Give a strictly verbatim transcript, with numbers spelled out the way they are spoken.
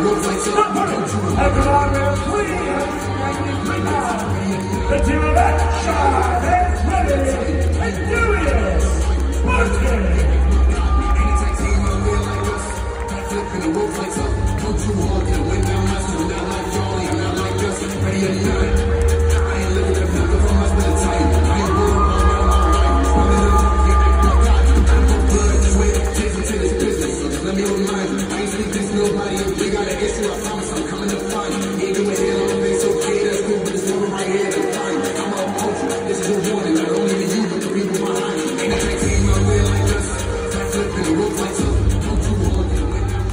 The team of action is ready. And Darius, working. Anytime team up there like us, I flip in the wolf like up. Go too hard, get away down my son. Not like Johnny, I'm not like us. Ready or not, I ain't living the paper from my spell tight. I ain't going around my right. Running up, get back my God. I'm no blood, just wait, change into this business. So just let me remind you, I ain't sleep this nobody. If they got an issue, I promise I'm coming to find you. Ain't doing hair on the face, okay, that's cool, but it's moving right here. This is a warning, not only to you, but the people behind you. Ain't a tag team out there like us. Tag flip in the roof like up. Don't too hard, get away down.